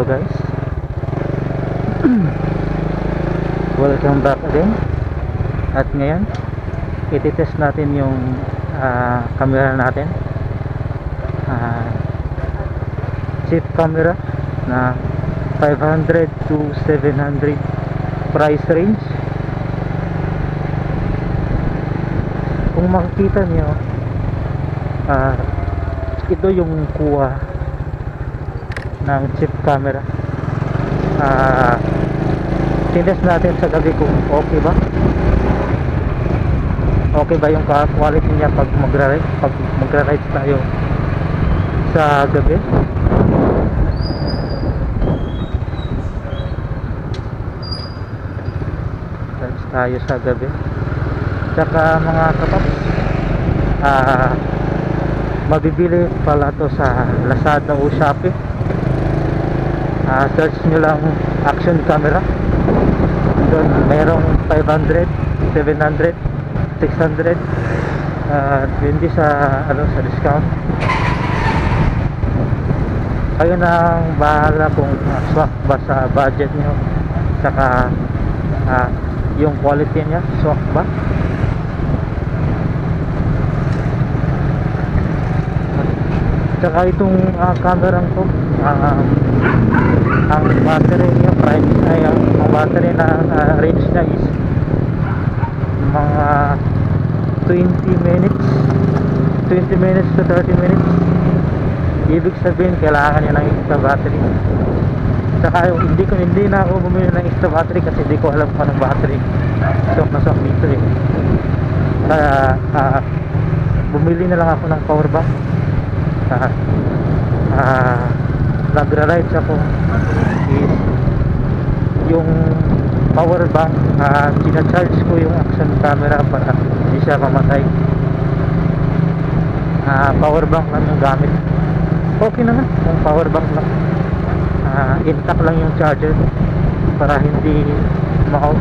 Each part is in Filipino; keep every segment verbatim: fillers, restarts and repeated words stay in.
Hello guys. Welcome back again. At ngayon ititest natin yung uh, camera natin, uh, cheap camera na five hundred to seven hundred price range. Kung makikita nyo, uh, ito yung kuha ng cheap camera. uh, Tinest natin sa gabi kung okay ba okay ba yung quality niya pag magra-ride pag magra-ride tayo sa gabi. Rides tayo sa gabi. Tsaka mga kapaps, ah uh, mabibili pala to sa Lazada o Shopee. Uh, search nyo lang action camera. Doon mayroong five hundred, seven hundred, six hundred, uh, hindi sa ano sa discount. Kayo nang bahala kung uh, swak ba sa budget nyo, saka uh, yung quality nya swak ba. Saka itong uh, camera ko, uh, ang battery niya price ay ang, ang battery na uh, range niya is mga twenty minutes twenty minutes to thirty minutes. Ibig sabihin kailangan niya ng extra battery. Saka hindi ko hindi na ako bumili ng extra battery kasi hindi ko alam kung anong battery sok na sok dito eh. Kaya uh, bumili na lang ako ng power bank. Uh, uh, nagra-ride ako is yung power bank, uh, sinacharge ko yung action camera para hindi siya mamatay. Uh, power bank lang yung gamit. Okay naman yung power bank lang. Uh, intact lang yung charger para hindi ma-out.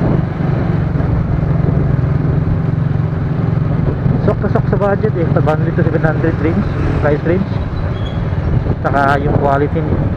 Sok na sok sa budget eh, five hundred to seven hundred range, price range. Saka yung quality niya